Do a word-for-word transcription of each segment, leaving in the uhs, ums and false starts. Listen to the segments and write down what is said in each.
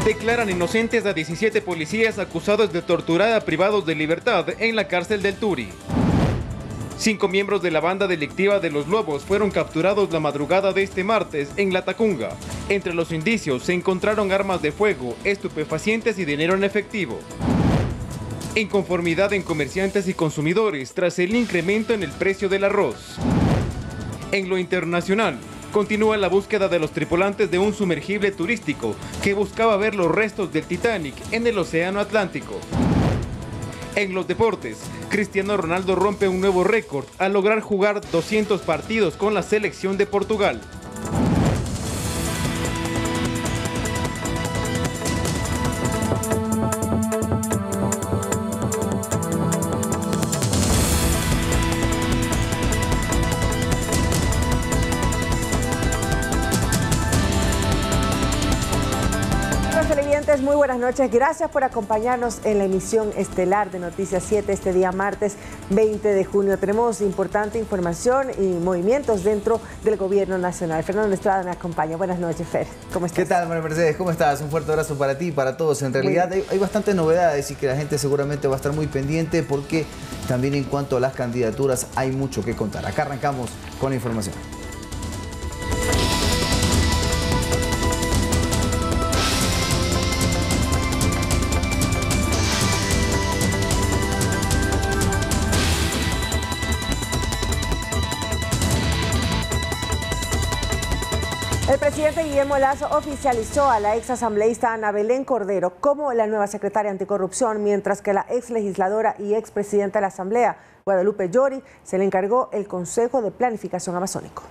Declaran inocentes a diecisiete policías acusados de torturar a privados de libertad en la cárcel del Turi. Cinco miembros de la banda delictiva de Los Lobos fueron capturados la madrugada de este martes en Latacunga. Entre los indicios se encontraron armas de fuego, estupefacientes y dinero en efectivo. Inconformidad en comerciantes y consumidores tras el incremento en el precio del arroz. En lo internacional, continúa la búsqueda de los tripulantes de un sumergible turístico que buscaba ver los restos del Titanic en el Océano Atlántico. En los deportes, Cristiano Ronaldo rompe un nuevo récord al lograr jugar doscientos partidos con la selección de Portugal. Muy buenas noches, gracias por acompañarnos en la emisión estelar de Noticias siete este día martes veinte de junio. Tenemos importante información y movimientos dentro del gobierno nacional. Fernando Estrada me acompaña. Buenas noches, Fer. ¿Cómo estás? ¿Qué tal, María Mercedes? ¿Cómo estás? Un fuerte abrazo para ti y para todos. En realidad hay, hay bastantes novedades y que la gente seguramente va a estar muy pendiente porque también en cuanto a las candidaturas hay mucho que contar. Acá arrancamos con la información. El presidente Guillermo Lasso oficializó a la ex asambleísta Ana Belén Cordero como la nueva secretaria anticorrupción, mientras que la ex legisladora y ex presidenta de la Asamblea, Guadalupe Llori, se le encargó el Consejo de Planificación Amazónico.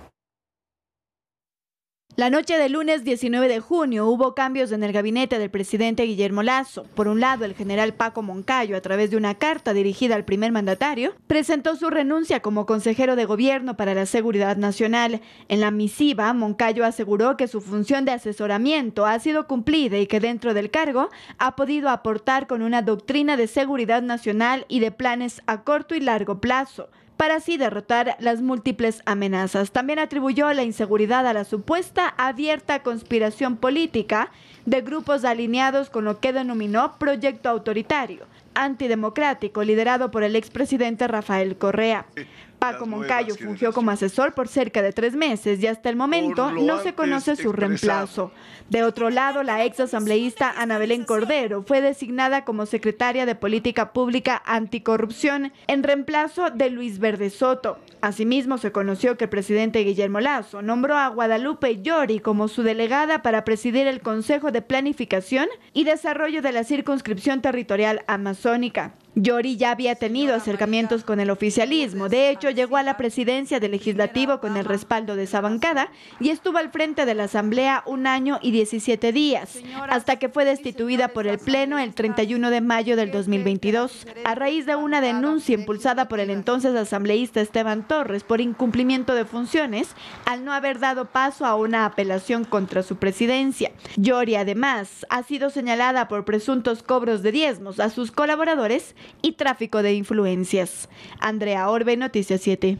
La noche del lunes diecinueve de junio hubo cambios en el gabinete del presidente Guillermo Lasso. Por un lado, el general Paco Moncayo, a través de una carta dirigida al primer mandatario, presentó su renuncia como consejero de gobierno para la seguridad nacional. En la misiva, Moncayo aseguró que su función de asesoramiento ha sido cumplida y que dentro del cargo ha podido aportar con una doctrina de seguridad nacional y de planes a corto y largo plazo, para así derrotar las múltiples amenazas. También atribuyó la inseguridad a la supuesta abierta conspiración política de grupos alineados con lo que denominó proyecto autoritario, antidemocrático, liderado por el expresidente Rafael Correa. Paco Moncayo fungió como asesor por cerca de tres meses y hasta el momento no se conoce su reemplazo. De otro lado, la ex asambleísta Ana Belén Cordero fue designada como secretaria de Política Pública Anticorrupción en reemplazo de Luis Verde Soto. Asimismo, se conoció que el presidente Guillermo Lasso nombró a Guadalupe Llori como su delegada para presidir el Consejo de Planificación y Desarrollo de la Circunscripción Territorial Amazónica. Llori ya había tenido acercamientos con el oficialismo. De hecho, llegó a la presidencia del Legislativo con el respaldo de esa bancada y estuvo al frente de la Asamblea un año y diecisiete días, hasta que fue destituida por el Pleno el treinta y uno de mayo del dos mil veintidós, a raíz de una denuncia impulsada por el entonces asambleísta Esteban Torres por incumplimiento de funciones, al no haber dado paso a una apelación contra su presidencia. Llori, además, ha sido señalada por presuntos cobros de diezmos a sus colaboradores y tráfico de influencias. Andrea Orbe, Noticias siete.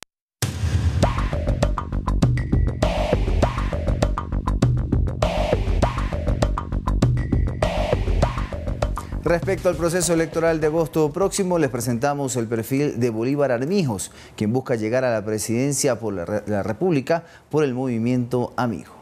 Respecto al proceso electoral de agosto próximo, les presentamos el perfil de Bolívar Armijos, quien busca llegar a la presidencia por la, la República por el movimiento Amigo.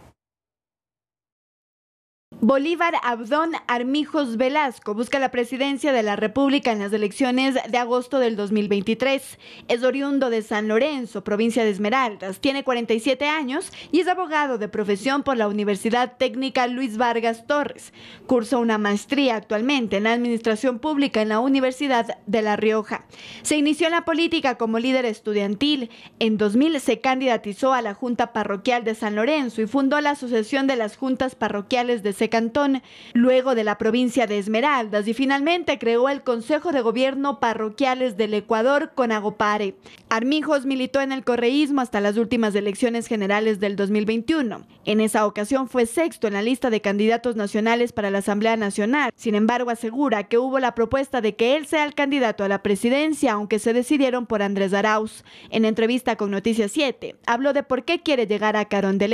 Bolívar Abdón Armijos Velasco busca la presidencia de la República en las elecciones de agosto del dos mil veintitrés. Es oriundo de San Lorenzo, provincia de Esmeraldas, tiene cuarenta y siete años y es abogado de profesión por la Universidad Técnica Luis Vargas Torres. Cursa una maestría actualmente en Administración Pública en la Universidad de La Rioja. Se inició en la política como líder estudiantil. En dos mil se candidatizó a la Junta Parroquial de San Lorenzo y fundó la Asociación de las Juntas Parroquiales de ese cantón, luego de la provincia de Esmeraldas, y finalmente creó el Consejo de Gobierno Parroquiales del Ecuador con Agopare. Armijos militó en el correísmo hasta las últimas elecciones generales del dos mil veintiuno. En esa ocasión fue sexto en la lista de candidatos nacionales para la Asamblea Nacional. Sin embargo, asegura que hubo la propuesta de que él sea el candidato a la presidencia, aunque se decidieron por Andrés Arauz. En entrevista con Noticias siete, habló de por qué quiere llegar a Carondelet.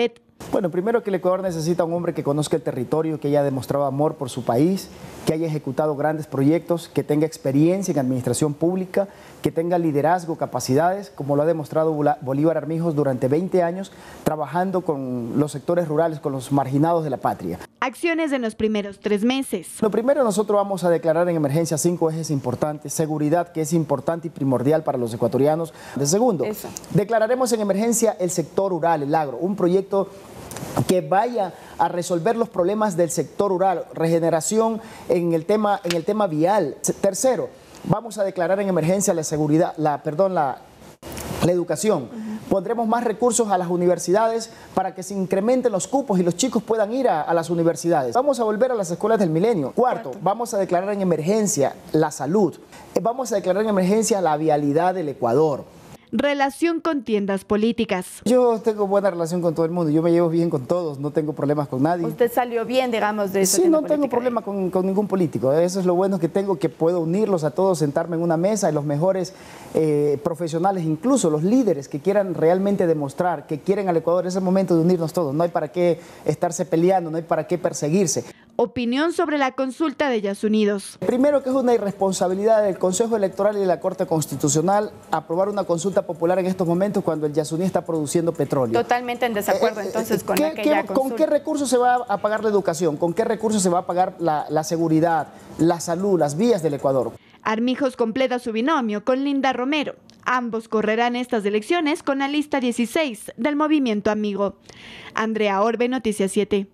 Bueno, primero que el Ecuador necesita un hombre que conozca el territorio, que haya demostrado amor por su país, que haya ejecutado grandes proyectos, que tenga experiencia en administración pública, que tenga liderazgo, capacidades, como lo ha demostrado Bolívar Armijos durante veinte años, trabajando con los sectores rurales, con los marginados de la patria. Acciones en los primeros tres meses. Lo primero, nosotros vamos a declarar en emergencia cinco ejes importantes. Seguridad, que es importante y primordial para los ecuatorianos. De segundo, Eso. declararemos en emergencia el sector rural, el agro, un proyecto que vaya a resolver los problemas del sector rural, regeneración en el tema, en el tema vial. Tercero, vamos a declarar en emergencia la seguridad, la, perdón, la, la educación. Uh-huh. Pondremos más recursos a las universidades para que se incrementen los cupos y los chicos puedan ir a, a las universidades. Vamos a volver a las escuelas del milenio. Cuarto, Cuarto, vamos a declarar en emergencia la salud. Vamos a declarar en emergencia la vialidad del Ecuador. Relación con tiendas políticas. Yo tengo buena relación con todo el mundo, yo me llevo bien con todos, no tengo problemas con nadie. ¿Usted salió bien, digamos, de esa Sí, no política? tengo problema con, con ningún político, eso es lo bueno que tengo, que puedo unirlos a todos, sentarme en una mesa y los mejores eh, profesionales, incluso los líderes que quieran realmente demostrar que quieren al Ecuador, es el momento de unirnos todos, no hay para qué estarse peleando, no hay para qué perseguirse. Opinión sobre la consulta de Yasunidos. Primero, que es una irresponsabilidad del Consejo Electoral y de la Corte Constitucional aprobar una consulta popular en estos momentos cuando el Yasuní está produciendo petróleo. Totalmente en desacuerdo eh, entonces con ¿qué, aquella qué, consulta. ¿Con qué recursos se va a pagar la educación? ¿Con qué recursos se va a pagar la, la seguridad, la salud, las vías del Ecuador? Armijos completa su binomio con Linda Romero. Ambos correrán estas elecciones con la lista dieciséis del Movimiento Amigo. Andrea Orbe, Noticias siete.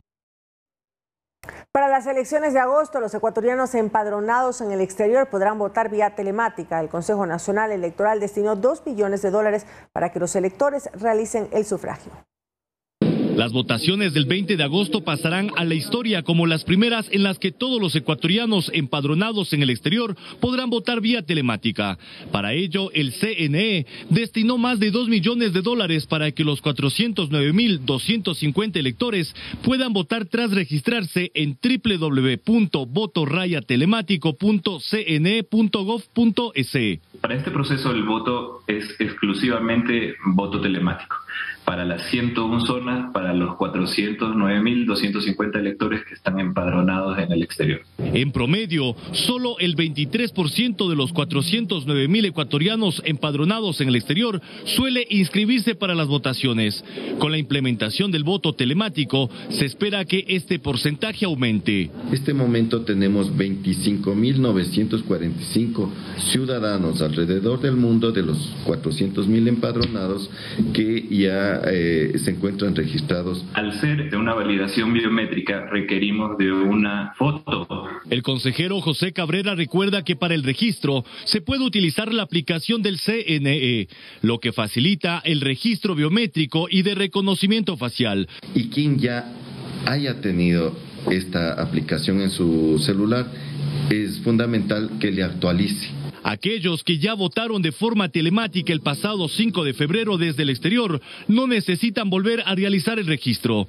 Para las elecciones de agosto, los ecuatorianos empadronados en el exterior podrán votar vía telemática. El Consejo Nacional Electoral destinó dos millones de dólares para que los electores realicen el sufragio. Las votaciones del veinte de agosto pasarán a la historia como las primeras en las que todos los ecuatorianos empadronados en el exterior podrán votar vía telemática. Para ello, el C N E destinó más de dos millones de dólares para que los cuatrocientos nueve mil doscientos cincuenta electores puedan votar tras registrarse en doble u doble u doble u punto voto raya telemático punto c n e punto gov punto es. Para este proceso el voto es exclusivamente voto telemático. Para las ciento una zonas, para los cuatrocientos nueve mil doscientos cincuenta electores que están empadronados en el exterior. En promedio, solo el veintitrés por ciento de los cuatrocientos nueve mil ecuatorianos empadronados en el exterior suele inscribirse para las votaciones. Con la implementación del voto telemático, se espera que este porcentaje aumente. En este momento tenemos veinticinco mil novecientos cuarenta y cinco ciudadanos alrededor del mundo de los cuatrocientos mil empadronados que ya Eh, se encuentran registrados. Al ser de una validación biométrica requerimos de una foto. El consejero José Cabrera recuerda que para el registro se puede utilizar la aplicación del C N E, lo que facilita el registro biométrico y de reconocimiento facial. Y quien ya haya tenido esta aplicación en su celular, es fundamental que le actualice. Aquellos que ya votaron de forma telemática el pasado cinco de febrero desde el exterior no necesitan volver a realizar el registro.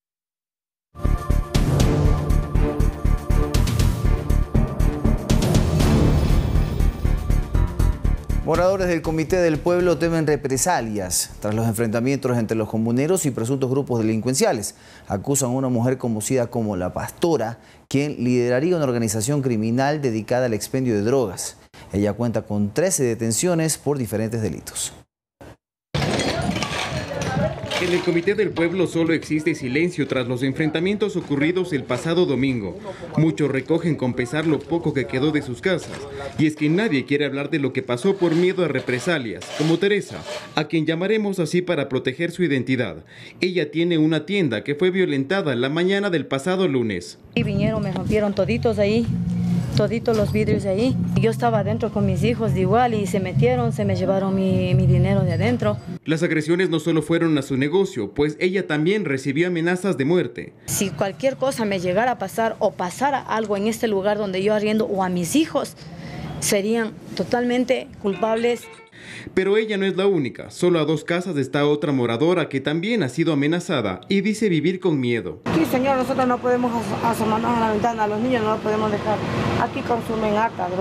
Moradores del Comité del Pueblo temen represalias tras los enfrentamientos entre los comuneros y presuntos grupos delincuenciales. Acusan a una mujer conocida como La Pastora, quien lideraría una organización criminal dedicada al expendio de drogas. Ella cuenta con trece detenciones por diferentes delitos. En el Comité del Pueblo solo existe silencio tras los enfrentamientos ocurridos el pasado domingo. Muchos recogen con pesar lo poco que quedó de sus casas. Y es que nadie quiere hablar de lo que pasó por miedo a represalias, como Teresa, a quien llamaremos así para proteger su identidad. Ella tiene una tienda que fue violentada la mañana del pasado lunes. Y vinieron, me rompieron toditos ahí. Toditos los vidrios de ahí. Yo estaba adentro con mis hijos de igual y se metieron, se me llevaron mi, mi dinero de adentro. Las agresiones no solo fueron a su negocio, pues ella también recibió amenazas de muerte. Si cualquier cosa me llegara a pasar o pasara algo en este lugar donde yo arriendo o a mis hijos, serían totalmente culpables. Pero ella no es la única, solo a dos casas está otra moradora que también ha sido amenazada y dice vivir con miedo. Sí, señor, nosotros no podemos asomarnos a la ventana, a los niños no los podemos dejar. Aquí consumen harta droga.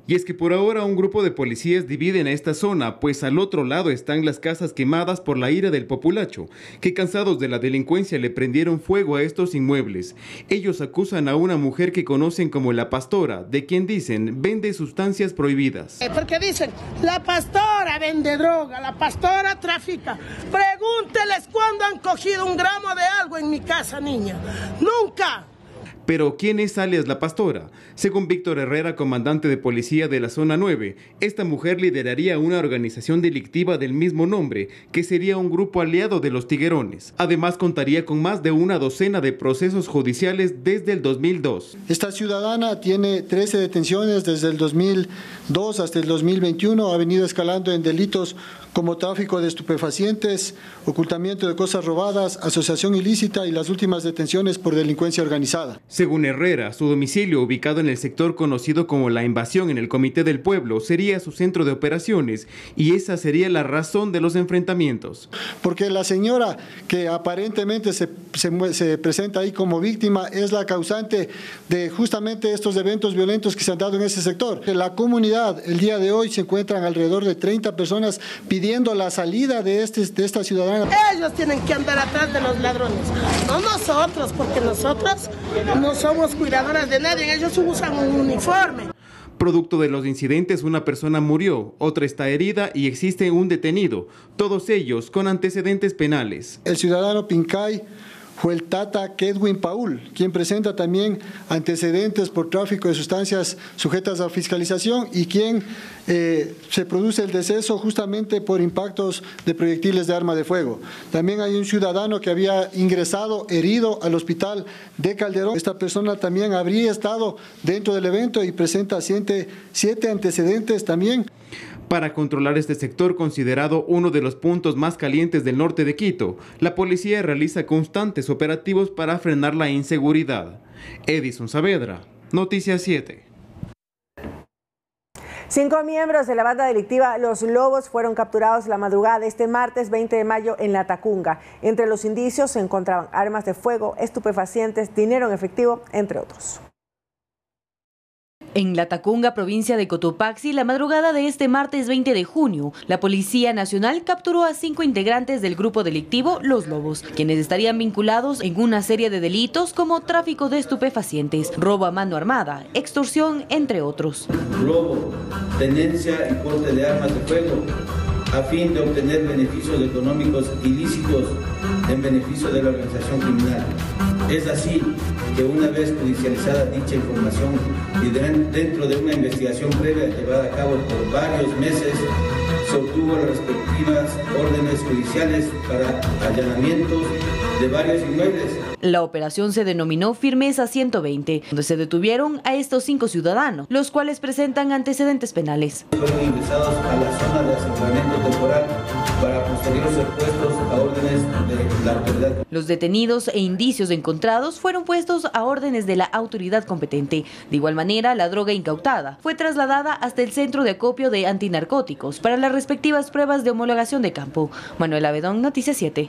Y es que por ahora un grupo de policías dividen a esta zona, pues al otro lado están las casas quemadas por la ira del populacho, que cansados de la delincuencia le prendieron fuego a estos inmuebles. Ellos acusan a una mujer que conocen como la pastora, de quien dicen vende sustancias prohibidas. Porque dicen, la pastora vende droga, la pastora trafica. Pregúnteles cuándo han cogido un gramo de algo en mi casa, niña. ¡Nunca! Pero ¿quién es alias la pastora? Según Víctor Herrera, comandante de policía de la zona nueve, esta mujer lideraría una organización delictiva del mismo nombre, que sería un grupo aliado de los tiguerones. Además contaría con más de una docena de procesos judiciales desde el dos mil dos. Esta ciudadana tiene trece detenciones desde el dos mil dos hasta el dos mil veintiuno, ha venido escalando en delitos como tráfico de estupefacientes, ocultamiento de cosas robadas, asociación ilícita y las últimas detenciones por delincuencia organizada. Según Herrera, su domicilio, ubicado en el sector conocido como La Invasión en el Comité del Pueblo, sería su centro de operaciones y esa sería la razón de los enfrentamientos. Porque la señora que aparentemente se, se, se presenta ahí como víctima es la causante de justamente estos eventos violentos que se han dado en ese sector. En la comunidad, el día de hoy se encuentran alrededor de treinta personas pidiendo la salida de, este, de esta ciudadana. Ellos tienen que andar atrás de los ladrones, no nosotros, porque nosotros no somos cuidadoras de nadie, ellos usan un uniforme. Producto de los incidentes, una persona murió, otra está herida y existe un detenido, todos ellos con antecedentes penales. El ciudadano Pincay fue el Tata Kedwin Paul, quien presenta también antecedentes por tráfico de sustancias sujetas a fiscalización y quien eh, se produce el deceso justamente por impactos de proyectiles de arma de fuego. También hay un ciudadano que había ingresado herido al hospital de Calderón. Esta persona también habría estado dentro del evento y presenta siete, siete antecedentes también. Para controlar este sector considerado uno de los puntos más calientes del norte de Quito, la policía realiza constantes operativos para frenar la inseguridad. Edison Saavedra, Noticias siete. Cinco miembros de la banda delictiva Los Lobos fueron capturados la madrugada de este martes veinte de mayo en La Tacunga. Entre los indicios se encontraban armas de fuego, estupefacientes, dinero en efectivo, entre otros. En La Tacunga, provincia de Cotopaxi, la madrugada de este martes veinte de junio, la Policía Nacional capturó a cinco integrantes del grupo delictivo Los Lobos, quienes estarían vinculados en una serie de delitos como tráfico de estupefacientes, robo a mano armada, extorsión, entre otros. Robo, tenencia y porte de armas de fuego, a fin de obtener beneficios económicos ilícitos en beneficio de la organización criminal. Es así que una vez judicializada dicha información y dentro de una investigación previa llevada a cabo por varios meses, se obtuvo las respectivas órdenes judiciales para allanamientos de varios inmuebles. La operación se denominó Firmeza ciento veinte, donde se detuvieron a estos cinco ciudadanos, los cuales presentan antecedentes penales. Fueron ingresados a la zona de aseguramiento temporal para posterior ser puestos a órdenes de la autoridad. Los detenidos e indicios encontrados fueron puestos a órdenes de la autoridad competente. De igual manera, la droga incautada fue trasladada hasta el centro de acopio de antinarcóticos para las respectivas pruebas de homologación de campo. Manuel Abedón, Noticias siete.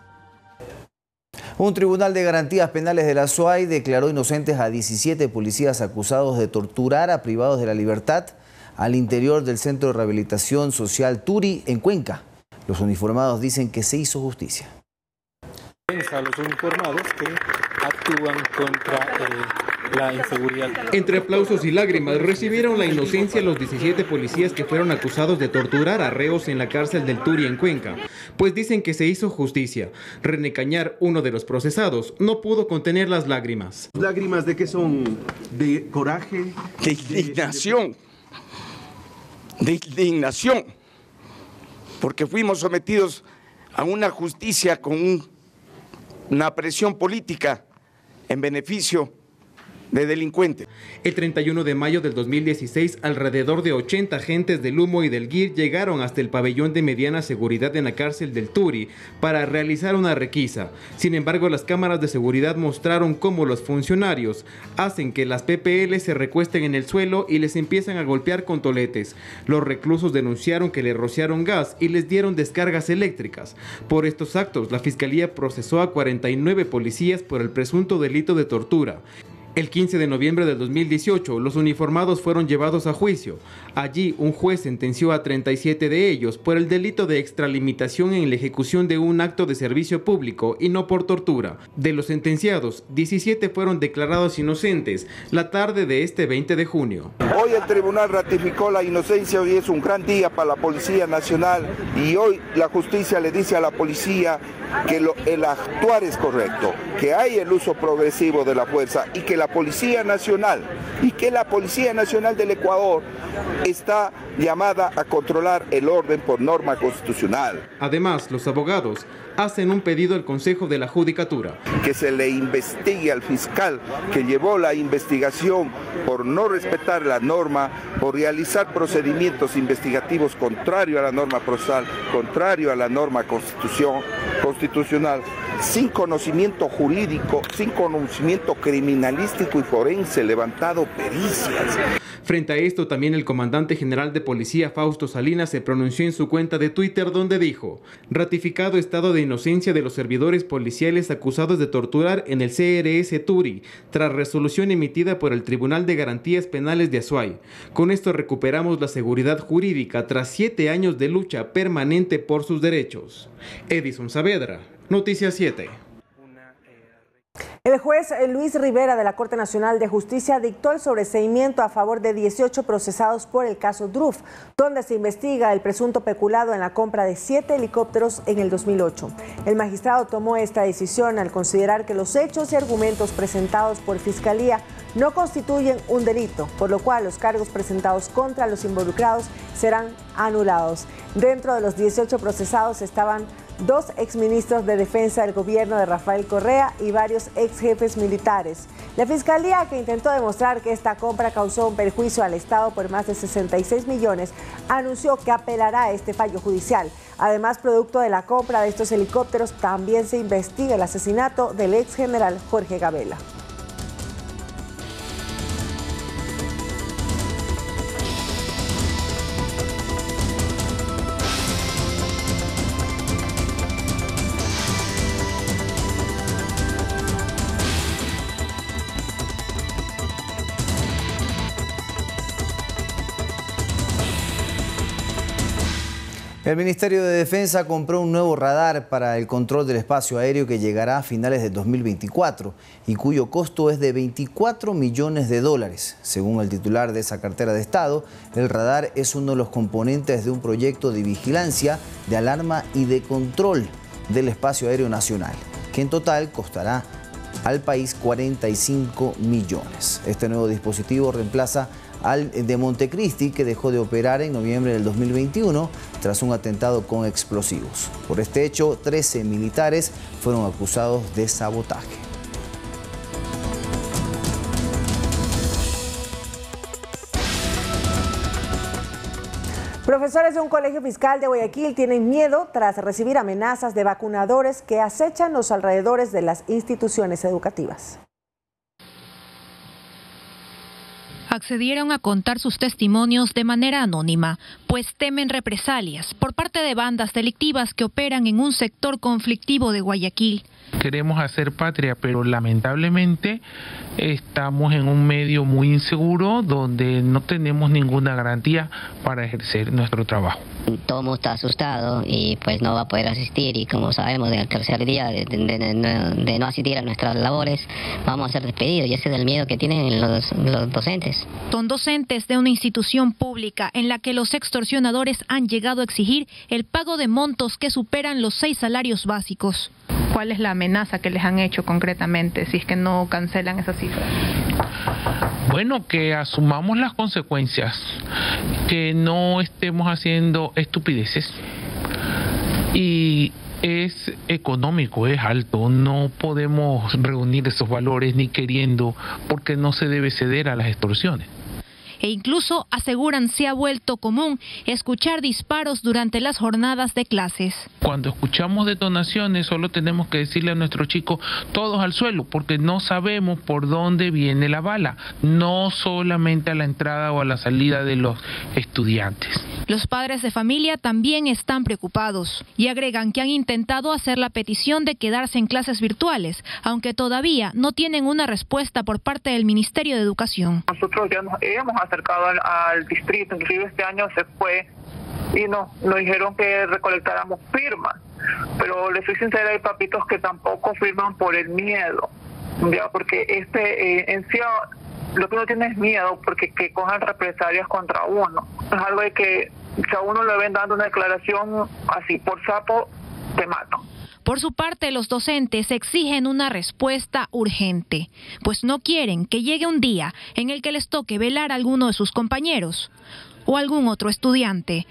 Un tribunal de garantías penales de la S U A Y declaró inocentes a diecisiete policías acusados de torturar a privados de la libertad al interior del Centro de Rehabilitación Social Turi en Cuenca. Los uniformados dicen que se hizo justicia. A los uniformados que actúan contra eh, la inseguridad. Entre aplausos y lágrimas recibieron la inocencia los diecisiete policías que fueron acusados de torturar a reos en la cárcel del Turi en Cuenca, pues dicen que se hizo justicia. René Cañar, uno de los procesados, no pudo contener las lágrimas. ¿Lágrimas de qué son? ¿De coraje? De indignación. De indignación. Porque fuimos sometidos a una justicia con un una presión política en beneficio de delincuentes. El treinta y uno de mayo del dos mil dieciséis, alrededor de ochenta agentes del Humo y del G I R llegaron hasta el pabellón de mediana seguridad en la cárcel del Turi para realizar una requisa. Sin embargo, las cámaras de seguridad mostraron cómo los funcionarios hacen que las P P L se recuesten en el suelo y les empiezan a golpear con toletes. Los reclusos denunciaron que les rociaron gas y les dieron descargas eléctricas. Por estos actos, la Fiscalía procesó a cuarenta y nueve policías por el presunto delito de tortura. El quince de noviembre del dos mil dieciocho, los uniformados fueron llevados a juicio. Allí, un juez sentenció a treinta y siete de ellos por el delito de extralimitación en la ejecución de un acto de servicio público y no por tortura. De los sentenciados, diecisiete fueron declarados inocentes la tarde de este veinte de junio. Hoy el tribunal ratificó la inocencia, hoy es un gran día para la Policía Nacional y hoy la justicia le dice a la policía que lo, el actuar es correcto, que hay el uso progresivo de la fuerza y que la Policía Nacional y que la Policía Nacional del Ecuador está llamada a controlar el orden por norma constitucional. Además, los abogados hacen un pedido al Consejo de la Judicatura. Que se le investigue al fiscal que llevó la investigación por no respetar la norma, por realizar procedimientos investigativos contrario a la norma procesal, contrario a la norma constitución, constitucional, sin conocimiento jurídico, sin conocimiento criminalístico y forense, levantado pericias. Frente a esto, también el comandante general de policía Fausto Salinas se pronunció en su cuenta de Twitter donde dijo: ratificado estado de inocencia de los servidores policiales acusados de torturar en el C R S Turi, tras resolución emitida por el Tribunal de Garantías Penales de Azuay. Con esto recuperamos la seguridad jurídica tras siete años de lucha permanente por sus derechos. Edison Saavedra, Noticias siete. El juez Luis Rivera de la Corte Nacional de Justicia dictó el sobreseimiento a favor de dieciocho procesados por el caso Druf, donde se investiga el presunto peculado en la compra de siete helicópteros en el dos mil ocho. El magistrado tomó esta decisión al considerar que los hechos y argumentos presentados por Fiscalía no constituyen un delito, por lo cual los cargos presentados contra los involucrados serán anulados. Dentro de los dieciocho procesados estaban dos exministros de defensa del gobierno de Rafael Correa y varios exjefes militares. La Fiscalía, que intentó demostrar que esta compra causó un perjuicio al Estado por más de sesenta y seis millones, anunció que apelará a este fallo judicial. Además, producto de la compra de estos helicópteros, también se investiga el asesinato del ex general Jorge Gabela. El Ministerio de Defensa compró un nuevo radar para el control del espacio aéreo que llegará a finales de dos mil veinticuatro y cuyo costo es de veinticuatro millones de dólares. Según el titular de esa cartera de Estado, el radar es uno de los componentes de un proyecto de vigilancia, de alarma y de control del espacio aéreo nacional, que en total costará al país cuarenta y cinco millones. Este nuevo dispositivo reemplaza al de Montecristi, que dejó de operar en noviembre del dos mil veintiuno tras un atentado con explosivos. Por este hecho, trece militares fueron acusados de sabotaje. Profesores de un colegio fiscal de Guayaquil tienen miedo tras recibir amenazas de vacunadores que acechan los alrededores de las instituciones educativas. Accedieron a contar sus testimonios de manera anónima, pues temen represalias por parte de bandas delictivas que operan en un sector conflictivo de Guayaquil. Queremos hacer patria, pero lamentablemente estamos en un medio muy inseguro donde no tenemos ninguna garantía para ejercer nuestro trabajo. Todo el mundo está asustado y pues no va a poder asistir, y como sabemos, en el tercer día de, de, de, de, de no asistir a nuestras labores vamos a ser despedidos, y ese es el miedo que tienen los, los docentes. Son docentes de una institución pública en la que los extorsionadores han llegado a exigir el pago de montos que superan los seis salarios básicos. ¿Cuál es la amenaza que les han hecho concretamente si es que no cancelan esa cifra? Bueno, que asumamos las consecuencias, que no estemos haciendo estupideces, y es económico, es alto, no podemos reunir esos valores ni queriendo, porque no se debe ceder a las extorsiones. e incluso aseguran se ha vuelto común escuchar disparos durante las jornadas de clases. Cuando escuchamos detonaciones solo tenemos que decirle a nuestros chicos todos al suelo, porque no sabemos por dónde viene la bala, no solamente a la entrada o a la salida de los estudiantes. Los padres de familia también están preocupados y agregan que han intentado hacer la petición de quedarse en clases virtuales, aunque todavía no tienen una respuesta por parte del Ministerio de Educación. Nosotros ya nos hemos acercado al, al distrito, inclusive este año se fue y no, nos dijeron que recolectáramos firmas, pero les soy sincera, hay papitos que tampoco firman por el miedo, ya, porque este eh, en sí lo que uno tiene es miedo porque que cojan represalias contra uno. Es algo de que si a uno le ven dando una declaración así por sapo, te matan. Por su parte, los docentes exigen una respuesta urgente, pues no quieren que llegue un día en el que les toque velar a alguno de sus compañeros o algún otro estudiante.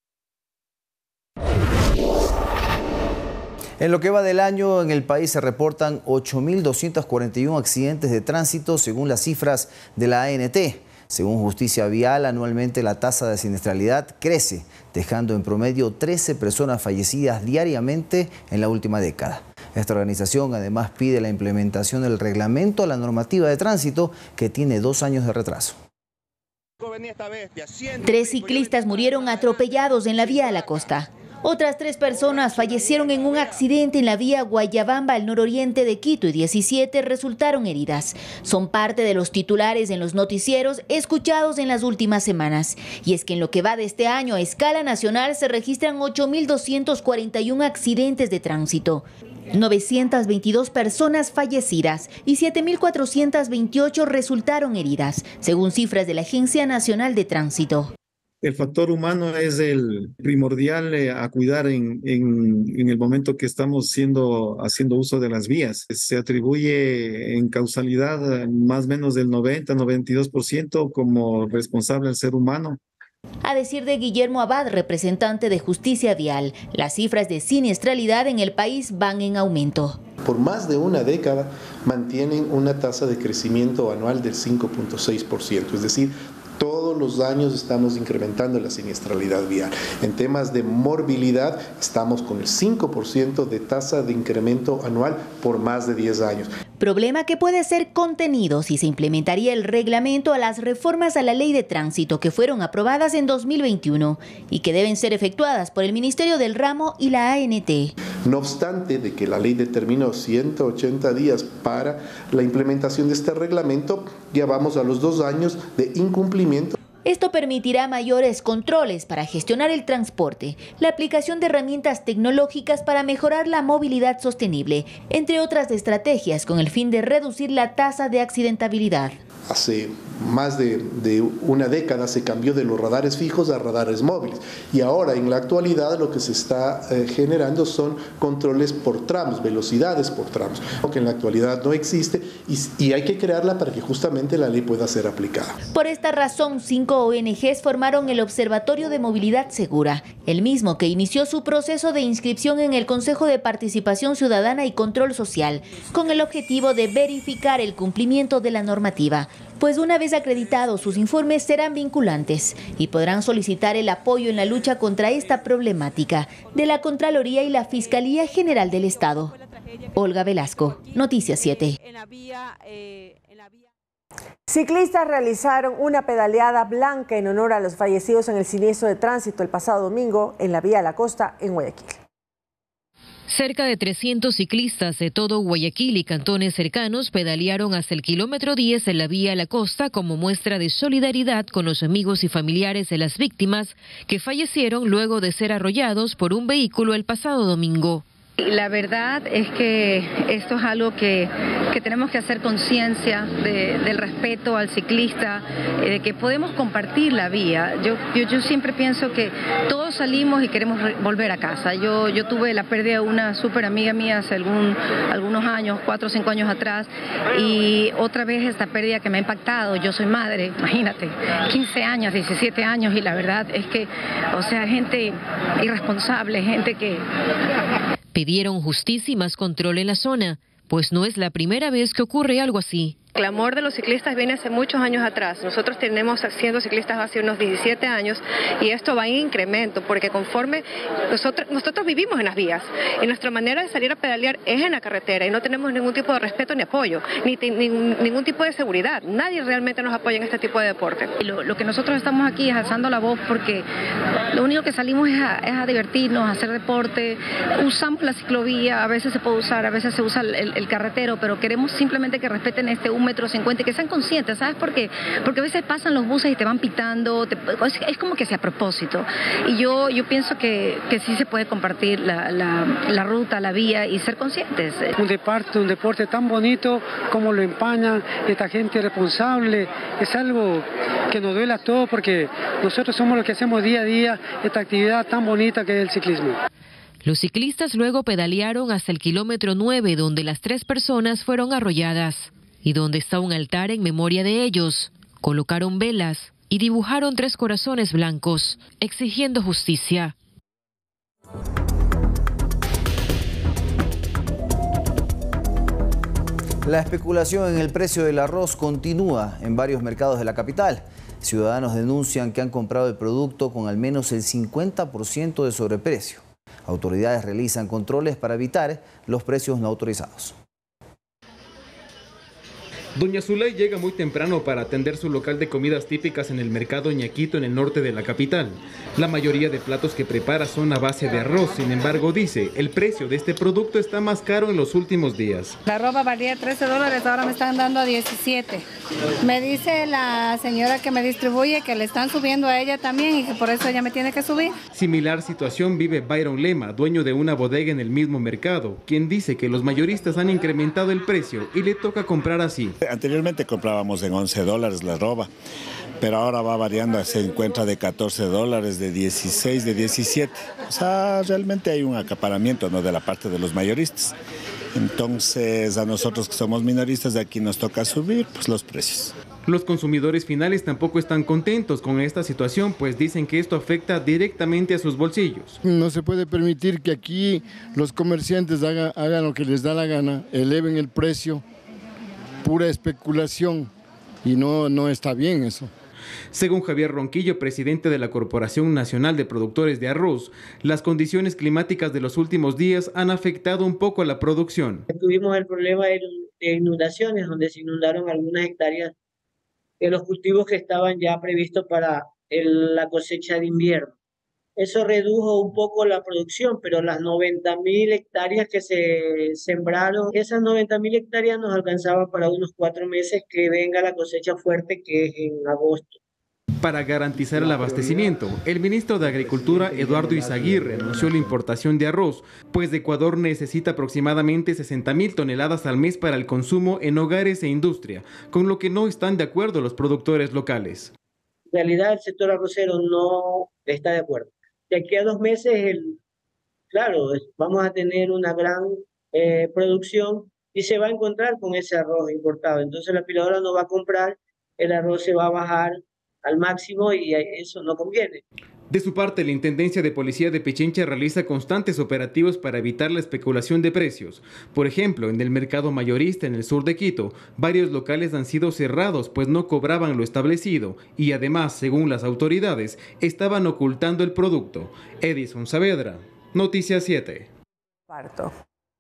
En lo que va del año, en el país se reportan ocho mil doscientos cuarenta y uno accidentes de tránsito según las cifras de la A N T. Según Justicia Vial, anualmente la tasa de siniestralidad crece, dejando en promedio trece personas fallecidas diariamente en la última década. Esta organización además pide la implementación del reglamento a la normativa de tránsito, que tiene dos años de retraso. Tres ciclistas murieron atropellados en la vía a la costa. Otras tres personas fallecieron en un accidente en la vía Guayabamba al nororiente de Quito y diecisiete resultaron heridas. Son parte de los titulares en los noticieros escuchados en las últimas semanas. Y es que en lo que va de este año a escala nacional se registran ocho mil doscientos cuarenta y uno accidentes de tránsito, novecientas veintidós personas fallecidas y siete mil cuatrocientas veintiocho resultaron heridas, según cifras de la Agencia Nacional de Tránsito. El factor humano es el primordial eh, a cuidar en, en, en el momento que estamos siendo, haciendo uso de las vías. Se atribuye en causalidad más o menos del noventa a noventa y dos por ciento como responsable al ser humano. A decir de Guillermo Abad, representante de Justicia Vial, las cifras de siniestralidad en el país van en aumento. Por más de una década mantienen una tasa de crecimiento anual del cinco punto seis por ciento, es decir, todos los años estamos incrementando la siniestralidad vial. En temas de morbilidad estamos con el cinco por ciento de tasa de incremento anual por más de diez años. Problema que puede ser contenido si se implementaría el reglamento a las reformas a la Ley de Tránsito que fueron aprobadas en dos mil veintiuno y que deben ser efectuadas por el Ministerio del Ramo y la A N T. No obstante de que la ley determinó ciento ochenta días para la implementación de este reglamento, ya vamos a los dos años de incumplimiento. Esto permitirá mayores controles para gestionar el transporte, la aplicación de herramientas tecnológicas para mejorar la movilidad sostenible, entre otras estrategias con el fin de reducir la tasa de accidentabilidad. Hace más de, de una década se cambió de los radares fijos a radares móviles y ahora en la actualidad lo que se está eh, generando son controles por tramos, velocidades por tramos, que en la actualidad no existe y, y hay que crearla para que justamente la ley pueda ser aplicada. Por esta razón, cinco O N Ges formaron el Observatorio de Movilidad Segura, el mismo que inició su proceso de inscripción en el Consejo de Participación Ciudadana y Control Social, con el objetivo de verificar el cumplimiento de la normativa, pues una vez acreditados sus informes serán vinculantes y podrán solicitar el apoyo en la lucha contra esta problemática de la Contraloría y la Fiscalía General del Estado. Olga Velasco, Noticias siete. Ciclistas realizaron una pedaleada blanca en honor a los fallecidos en el siniestro de tránsito el pasado domingo en la vía a la costa en Guayaquil. Cerca de trescientos ciclistas de todo Guayaquil y cantones cercanos pedalearon hasta el kilómetro diez en la vía a la costa como muestra de solidaridad con los amigos y familiares de las víctimas que fallecieron luego de ser arrollados por un vehículo el pasado domingo. La verdad es que esto es algo que, que tenemos que hacer conciencia de, del respeto al ciclista, eh, de que podemos compartir la vía. Yo, yo, yo siempre pienso que todos salimos y queremos volver a casa. Yo, yo tuve la pérdida de una súper amiga mía hace algún, algunos años, cuatro o cinco años atrás, y otra vez esta pérdida que me ha impactado. Yo soy madre, imagínate, quince años, diecisiete años, y la verdad es que, o sea, gente irresponsable, gente que... Pidieron justicia y más control en la zona, pues no es la primera vez que ocurre algo así. clamor de los ciclistas viene hace muchos años atrás. Nosotros tenemos siendo ciclistas hace unos diecisiete años y esto va en incremento porque conforme nosotros, nosotros vivimos en las vías y nuestra manera de salir a pedalear es en la carretera y no tenemos ningún tipo de respeto ni apoyo, ni, ni ningún tipo de seguridad. Nadie realmente nos apoya en este tipo de deporte. Lo, lo que nosotros estamos aquí es alzando la voz porque lo único que salimos es a, es a divertirnos, a hacer deporte. Usamos la ciclovía, a veces se puede usar, a veces se usa el, el, el carretero, pero queremos simplemente que respeten este un metro cincuenta y que sean conscientes, ¿sabes por qué? Porque a veces pasan los buses y te van pitando, te, es, es como que sea a propósito. Y yo, yo pienso que, que sí se puede compartir la, la, la ruta, la vía y ser conscientes. Un deporte, un deporte tan bonito como lo empañan esta gente responsable, es algo que nos duele a todos porque nosotros somos los que hacemos día a día esta actividad tan bonita que es el ciclismo. Los ciclistas luego pedalearon hasta el kilómetro nueve, donde las tres personas fueron arrolladas y donde está un altar en memoria de ellos. Colocaron velas y dibujaron tres corazones blancos, exigiendo justicia. La especulación en el precio del arroz continúa en varios mercados de la capital. Ciudadanos denuncian que han comprado el producto con al menos el cincuenta por ciento de sobreprecio. Autoridades realizan controles para evitar los precios no autorizados. Doña Zulay llega muy temprano para atender su local de comidas típicas en el mercado Ñaquito, en el norte de la capital. La mayoría de platos que prepara son a base de arroz. Sin embargo, dice, el precio de este producto está más caro en los últimos días. La ropa valía trece dólares, ahora me están dando a diecisiete. Me dice la señora que me distribuye que le están subiendo a ella también y que por eso ella me tiene que subir. Similar situación vive Byron Lema, dueño de una bodega en el mismo mercado, quien dice que los mayoristas han incrementado el precio y le toca comprar así. Anteriormente comprábamos en once dólares la ropa, pero ahora va variando, se encuentra de catorce dólares, de dieciséis, de diecisiete. O sea, realmente hay un acaparamiento, ¿no?, de la parte de los mayoristas. Entonces, a nosotros que somos minoristas, de aquí nos toca subir pues, los precios. Los consumidores finales tampoco están contentos con esta situación, pues dicen que esto afecta directamente a sus bolsillos. No se puede permitir que aquí los comerciantes hagan, hagan lo que les da la gana, eleven el precio. Pura especulación y no, no está bien eso. Según Javier Ronquillo, presidente de la Corporación Nacional de Productores de Arroz, las condiciones climáticas de los últimos días han afectado un poco a la producción. Tuvimos el problema de inundaciones, donde se inundaron algunas hectáreas de los cultivos que estaban ya previstos para el, la cosecha de invierno. Eso redujo un poco la producción, pero las noventa mil hectáreas que se sembraron, esas noventa mil hectáreas nos alcanzaban para unos cuatro meses que venga la cosecha fuerte, que es en agosto. Para garantizar el abastecimiento, el ministro de Agricultura, Eduardo Izaguirre, anunció la importación de arroz, pues Ecuador necesita aproximadamente sesenta mil toneladas al mes para el consumo en hogares e industria, con lo que no están de acuerdo los productores locales. En realidad el sector arrocero no está de acuerdo. De aquí a dos meses, el, claro, vamos a tener una gran eh, producción y se va a encontrar con ese arroz importado. Entonces la aspiradora no va a comprar, el arroz se va a bajar al máximo y eso no conviene. De su parte, la Intendencia de Policía de Pichincha realiza constantes operativos para evitar la especulación de precios. Por ejemplo, en el mercado mayorista en el sur de Quito, varios locales han sido cerrados pues no cobraban lo establecido y además, según las autoridades, estaban ocultando el producto. Edison Saavedra, Noticias siete. Parto.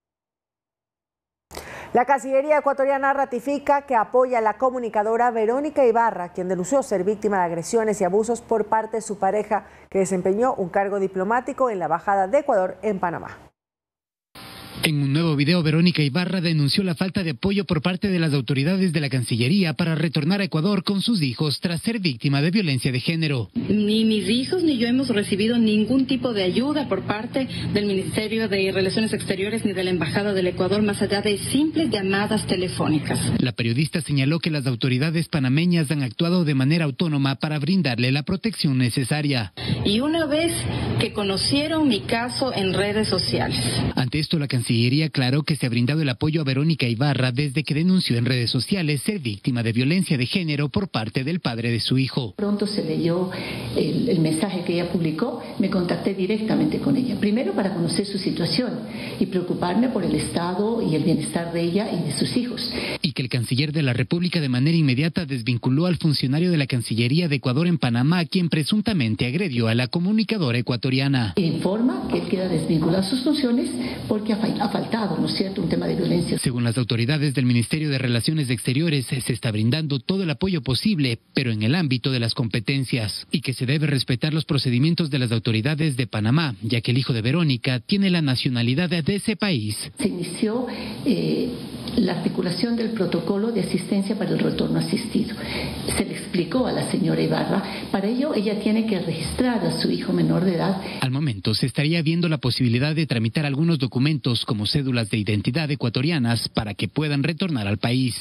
La Cancillería ecuatoriana ratifica que apoya a la comunicadora Verónica Ibarra, quien denunció ser víctima de agresiones y abusos por parte de su pareja, que desempeñó un cargo diplomático en la Embajada de Ecuador en Panamá. En un nuevo video, Verónica Ibarra denunció la falta de apoyo por parte de las autoridades de la Cancillería para retornar a Ecuador con sus hijos tras ser víctima de violencia de género. Ni mis hijos ni yo hemos recibido ningún tipo de ayuda por parte del Ministerio de Relaciones Exteriores ni de la Embajada del Ecuador, más allá de simples llamadas telefónicas. La periodista señaló que las autoridades panameñas han actuado de manera autónoma para brindarle la protección necesaria. Y una vez que conocieron mi caso en redes sociales. Ante esto, la Cancillería Cancillería aclaró que se ha brindado el apoyo a Verónica Ibarra desde que denunció en redes sociales ser víctima de violencia de género por parte del padre de su hijo. Pronto se leyó el, el mensaje que ella publicó, me contacté directamente con ella. Primero para conocer su situación y preocuparme por el estado y el bienestar de ella y de sus hijos. Y que el canciller de la República de manera inmediata desvinculó al funcionario de la Cancillería de Ecuador en Panamá, quien presuntamente agredió a la comunicadora ecuatoriana. Informa que él queda desvinculado a sus funciones porque ha faltado, ¿no es cierto?, un tema de violencia. Según las autoridades del Ministerio de Relaciones Exteriores, se está brindando todo el apoyo posible, pero en el ámbito de las competencias, y que se debe respetar los procedimientos de las autoridades de Panamá, ya que el hijo de Verónica tiene la nacionalidad de ese país. Se inició eh, la articulación del protocolo de asistencia para el retorno asistido. Se le explicó a la señora Ibarra, para ello ella tiene que registrar a su hijo menor de edad. Al momento se estaría viendo la posibilidad de tramitar algunos documentos como cédulas de identidad ecuatorianas para que puedan retornar al país.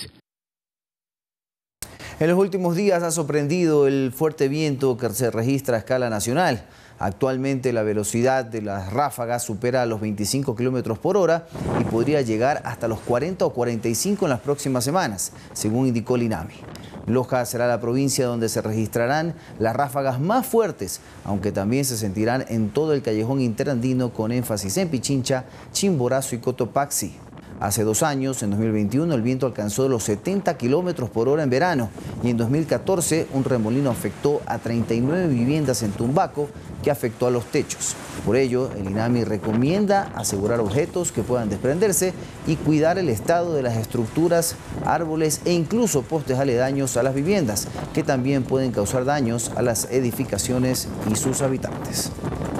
En los últimos días ha sorprendido el fuerte viento que se registra a escala nacional. Actualmente la velocidad de las ráfagas supera los veinticinco kilómetros por hora y podría llegar hasta los cuarenta o cuarenta y cinco en las próximas semanas, según indicó el INAMI. Loja será la provincia donde se registrarán las ráfagas más fuertes, aunque también se sentirán en todo el callejón interandino con énfasis en Pichincha, Chimborazo y Cotopaxi. Hace dos años, en dos mil veintiuno, el viento alcanzó los setenta kilómetros por hora en verano y en dos mil catorce un remolino afectó a treinta y nueve viviendas en Tumbaco que afectó a los techos. Por ello, el INAMI recomienda asegurar objetos que puedan desprenderse y cuidar el estado de las estructuras, árboles e incluso postes aledaños a las viviendas, que también pueden causar daños a las edificaciones y sus habitantes.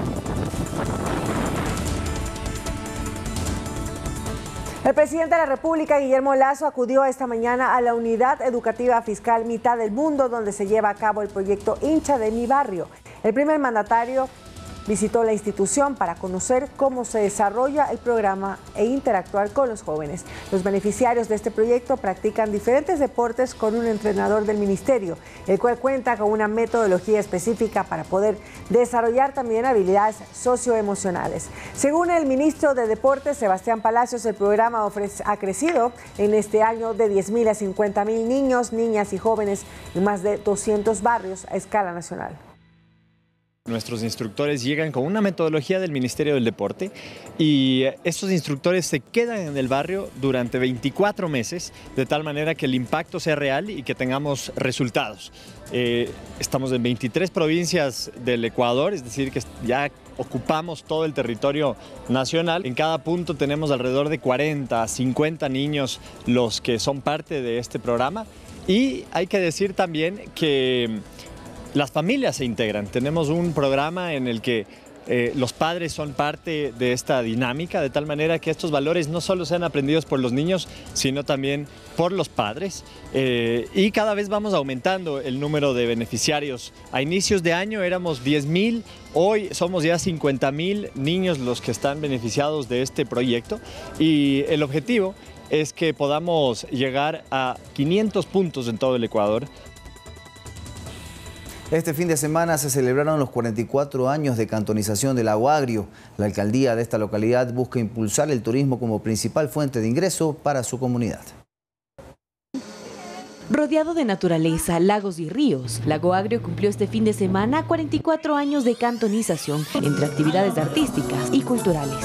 El presidente de la República, Guillermo Lasso, acudió esta mañana a la Unidad Educativa Fiscal Mitad del Mundo, donde se lleva a cabo el proyecto Hincha de mi Barrio. El primer mandatario visitó la institución para conocer cómo se desarrolla el programa e interactuar con los jóvenes. Los beneficiarios de este proyecto practican diferentes deportes con un entrenador del ministerio, el cual cuenta con una metodología específica para poder desarrollar también habilidades socioemocionales. Según el ministro de Deportes, Sebastián Palacios, el programa ofrece, ha crecido en este año de diez mil a cincuenta mil niños, niñas y jóvenes en más de doscientos barrios a escala nacional. Nuestros instructores llegan con una metodología del Ministerio del Deporte y estos instructores se quedan en el barrio durante veinticuatro meses, de tal manera que el impacto sea real y que tengamos resultados. Eh, estamos en veintitrés provincias del Ecuador, es decir, que ya ocupamos todo el territorio nacional. En cada punto tenemos alrededor de cuarenta a cincuenta niños los que son parte de este programa y hay que decir también que las familias se integran. Tenemos un programa en el que eh, los padres son parte de esta dinámica, de tal manera que estos valores no solo sean aprendidos por los niños, sino también por los padres. Eh, y cada vez vamos aumentando el número de beneficiarios. A inicios de año éramos diez mil, hoy somos ya cincuenta mil niños los que están beneficiados de este proyecto y el objetivo es que podamos llegar a quinientos puntos en todo el Ecuador. Este fin de semana se celebraron los cuarenta y cuatro años de cantonización del Lago Agrio. La alcaldía de esta localidad busca impulsar el turismo como principal fuente de ingreso para su comunidad. Rodeado de naturaleza, lagos y ríos, Lago Agrio cumplió este fin de semana cuarenta y cuatro años de cantonización entre actividades artísticas y culturales.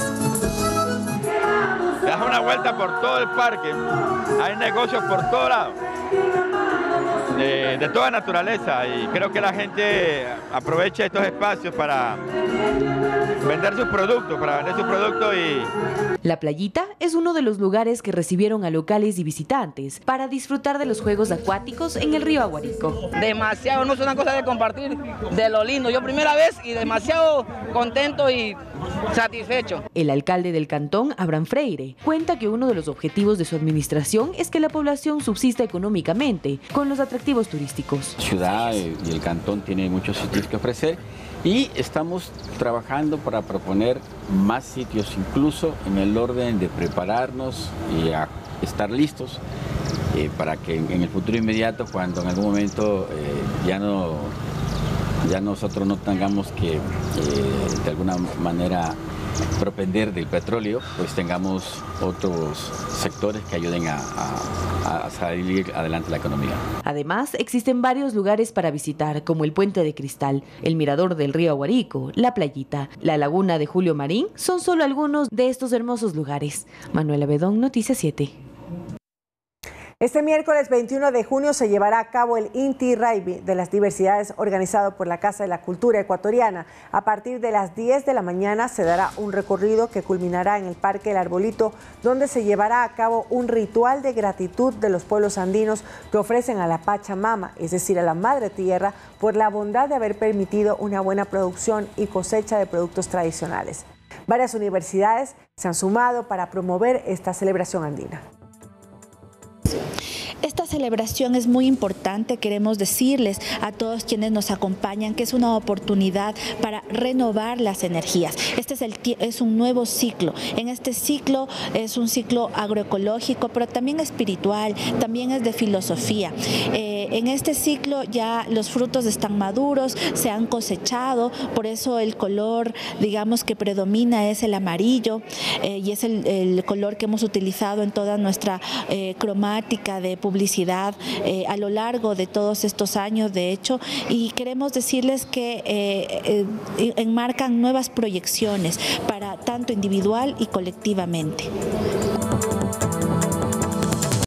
Das una vuelta por todo el parque, hay negocios por todo lado. De, de toda naturaleza y creo que la gente aprovecha estos espacios para vender sus productos, para vender sus productos y... La Playita es uno de los lugares que recibieron a locales y visitantes para disfrutar de los juegos acuáticos en el río Aguarico. Demasiado, no es una cosa de compartir, de lo lindo. Yo primera vez y demasiado contento y satisfecho. El alcalde del cantón, Abraham Freire, cuenta que uno de los objetivos de su administración es que la población subsista económicamente con los atractivos turísticos. La ciudad y el cantón tienen muchos sitios que ofrecer y estamos trabajando para proponer más sitios, incluso en el orden de prepararnos y a estar listos eh, para que en, en el futuro inmediato, cuando en algún momento eh, ya no ya nosotros no tengamos que eh, de alguna manera propender del petróleo, pues tengamos otros sectores que ayuden a, a, a salir adelante la economía. Además, existen varios lugares para visitar, como el Puente de Cristal, el Mirador del Río Aguarico, la Playita, la Laguna de Julio Marín, son solo algunos de estos hermosos lugares. Manuela Bedón, Noticias siete. Este miércoles veintiuno de junio se llevará a cabo el Inti Raymi de las diversidades organizado por la Casa de la Cultura Ecuatoriana. A partir de las diez de la mañana se dará un recorrido que culminará en el Parque El Arbolito, donde se llevará a cabo un ritual de gratitud de los pueblos andinos que ofrecen a la Pachamama, es decir, a la Madre Tierra, por la bondad de haber permitido una buena producción y cosecha de productos tradicionales. Varias universidades se han sumado para promover esta celebración andina. Esta celebración es muy importante, queremos decirles a todos quienes nos acompañan que es una oportunidad para renovar las energías. Este es, el, es un nuevo ciclo. En este ciclo es un ciclo agroecológico, pero también espiritual, también es de filosofía. Eh, en este ciclo ya los frutos están maduros, se han cosechado, por eso el color, digamos, que predomina es el amarillo eh, y es el, el color que hemos utilizado en toda nuestra eh, cromática de publicidad eh, a lo largo de todos estos años, de hecho, y queremos decirles que eh, eh, enmarcan nuevas proyecciones para tanto individual y colectivamente.